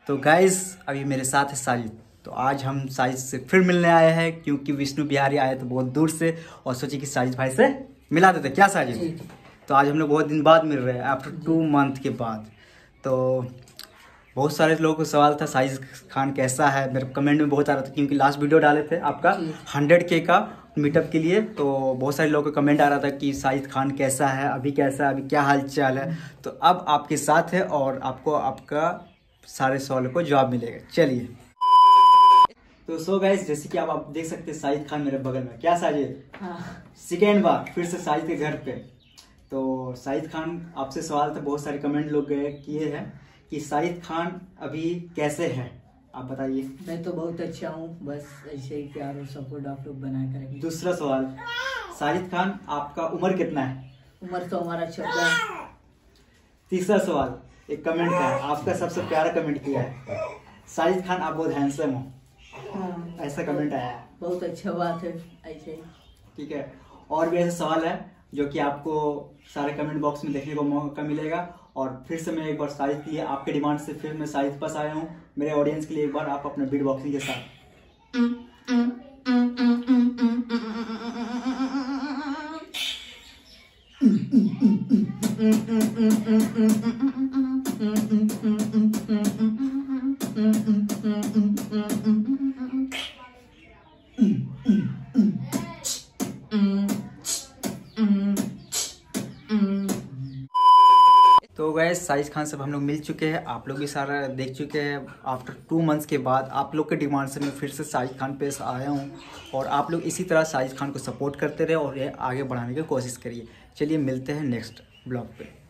तो गाइस अभी मेरे साथ है साजिद। तो आज हम साजिद से फिर मिलने आए हैं क्योंकि विष्णु बिहारी आए तो बहुत दूर से और सोचे कि साजिद भाई से मिला देते। क्या साजिद? तो आज हम लोग बहुत दिन बाद मिल रहे हैं, आफ्टर 2 मंथ के बाद। तो बहुत सारे लोगों को सवाल था साजिद खान कैसा है, मेरे कमेंट में बहुत आ रहा था क्योंकि लास्ट वीडियो डाले थे आपका 100K का मीटअप के लिए। तो बहुत सारे लोगों का कमेंट आ रहा था कि साजिद खान कैसा है, अभी कैसा है, अभी क्या हाल चाल है। तो अब आपके साथ है और आपको आपका सारे सवालों को जवाब मिलेगा। चलिए तो सो गाइस, जैसे कि आप देख सकते हैं साजिद खान मेरे बगल में। क्या साजिद? सेकेंड बार फिर से साजिद के घर पे। तो साजिद खान आपसे सवाल था, बहुत सारे कमेंट लोग किए हैं कि साजिद खान अभी कैसे है, आप बताइए। मैं तो बहुत अच्छा हूँ, बस ऐसे ही प्यार और सपोर्ट आप लोग बनाए करेंगे। दूसरा सवाल, साजिद खान आपका उम्र कितना है? उम्र तो हमारा 14। तीसरा सवाल, एक कमेंट का है, आपका सबसे प्यारा कमेंट किया है, साजिद खान आप बहुत हैंडसम हो। हाँ, ऐसा कमेंट आया है। बहुत अच्छा बात है, ऐसे ही। ठीक है, और भी ऐसे सवाल है जो कि आपको सारे कमेंट बॉक्स में देखने को मौका मिलेगा। और फिर से मैं एक बार साजिद के लिए आपके डिमांड से फिर मैं साजिद पास आया हूँ। मेरे ऑडियंस के लिए एक बार आप अपने बीट बॉक्सिंग के साथ तो गाइस साजिद खान से हम लोग मिल चुके हैं, आप लोग भी सारा देख चुके हैं। आफ्टर 2 मंथ्स के बाद आप लोग के डिमांड से मैं फिर से साजिद खान पे आया हूँ और आप लोग इसी तरह साजिद खान को सपोर्ट करते रहे और ये आगे बढ़ाने की कोशिश करिए। चलिए मिलते हैं नेक्स्ट ब्लॉग पे।